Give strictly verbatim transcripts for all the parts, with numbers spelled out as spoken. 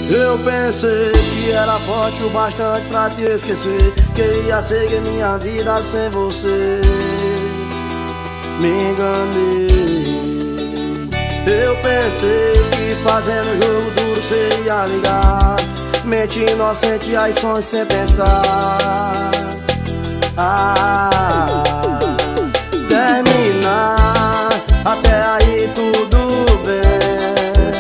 Eu pensei que era forte o bastante pra te esquecer, que ia seguir minha vida sem você. Me enganei. Eu pensei que fazendo jogo duro cê ia ligar, mente inocente, ações sem pensar. Ah, terminar, até aí tudo bem.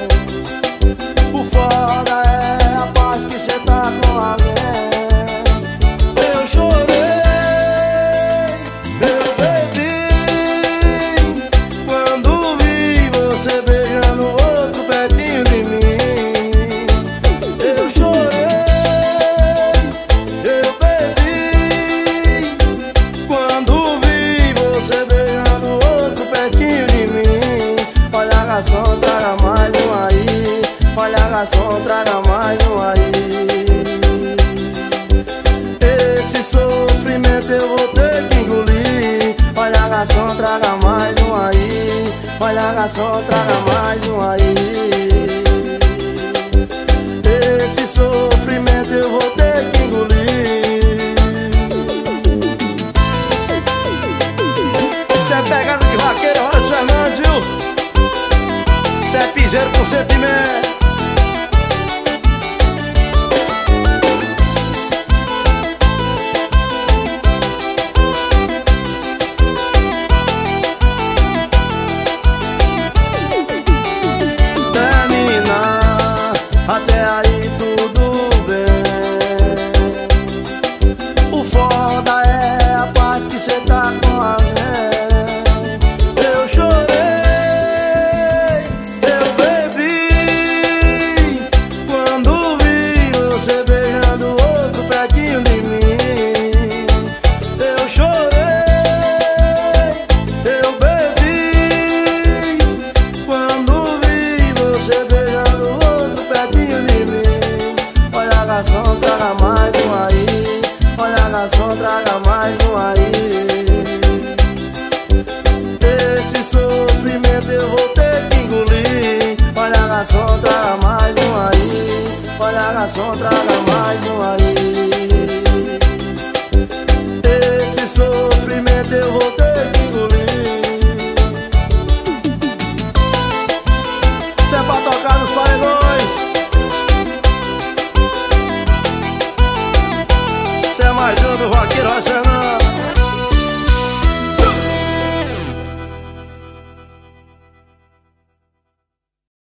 O foda é a parte que cê tá com alguém. Eu chorei, eu bebi, quando vi você beijando outro pertinho de mim. Eu chorei, eu bebi, quando vi você beijando outro pertinho de mim. Olha, garçom, traga mais um aí. Olha, garçom, traga mais um aí. Esse sofrimento eu vou ter que engolir. Olha, garçom, traga mais um aí. Olha, garçom, traga mais um aí. Esse sofrimento eu vou ter que engolir. Cê é pegada de vaqueiro, Horácio Fernandes, viu? Cê é piseiro com sentimento. Até aí tudo bem. O foda é a parte que cê tá com alguém. Eu chorei, eu bebi, quando vi você beijando outro pertinho de mim. Eu chorei, eu bebi, quando vi você beijando outro pertinho de mim. Olha, garçom, traga mais um aí. Olha, garçom, traga mais um aí. Esse sofrimento eu vou ter que engolir. Olha, garçom, traga mais um aí. Olha, garçom, traga mais um aí. Esse sofrimento eu vou ter que engolir. Isso é pra tocar nos paredões. Cê é mais um do vaqueiro,